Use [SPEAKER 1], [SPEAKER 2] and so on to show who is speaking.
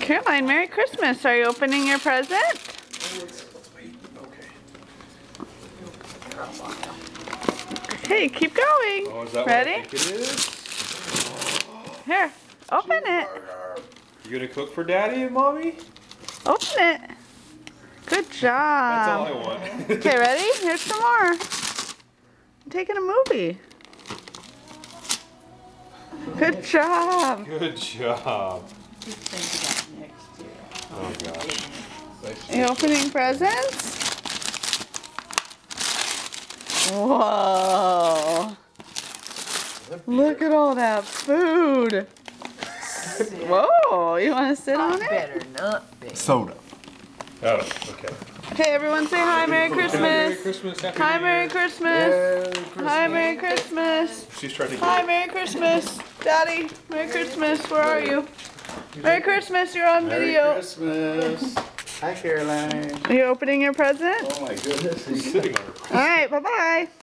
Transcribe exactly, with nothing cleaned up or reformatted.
[SPEAKER 1] Caroline, Merry Christmas. Are you opening your present? Okay, keep going.
[SPEAKER 2] Oh, is that
[SPEAKER 1] Ready?
[SPEAKER 2] what I think it is?
[SPEAKER 1] Here, open it.
[SPEAKER 2] You gonna cook for Daddy and Mommy?
[SPEAKER 1] Open it. Good
[SPEAKER 2] That's all I
[SPEAKER 1] job.
[SPEAKER 2] want.
[SPEAKER 1] Okay, ready? Here's some more. I'm taking a movie. Good job.
[SPEAKER 2] Good job. Oh gosh.
[SPEAKER 1] Are you opening presents? Whoa. Look at all that food. Whoa, you want to sit on it?
[SPEAKER 3] Better not be.
[SPEAKER 4] Soda.
[SPEAKER 2] Oh, okay.
[SPEAKER 1] Okay, everyone say hi, Merry
[SPEAKER 2] Merry
[SPEAKER 1] Christmas.
[SPEAKER 2] Christmas. Happy
[SPEAKER 1] Hi,
[SPEAKER 2] New
[SPEAKER 1] Merry
[SPEAKER 2] Year.
[SPEAKER 1] Christmas. Hi, Merry Christmas.
[SPEAKER 2] She's trying to get
[SPEAKER 1] Hi,
[SPEAKER 2] it.
[SPEAKER 1] Merry Christmas. Daddy, Merry Christmas. Where are you? Merry Christmas, you're on
[SPEAKER 4] Merry
[SPEAKER 1] video.
[SPEAKER 4] Christmas. Hi, Caroline.
[SPEAKER 1] Are you opening your present?
[SPEAKER 4] Oh my goodness.
[SPEAKER 2] Sitting on her.
[SPEAKER 1] All right, bye-bye.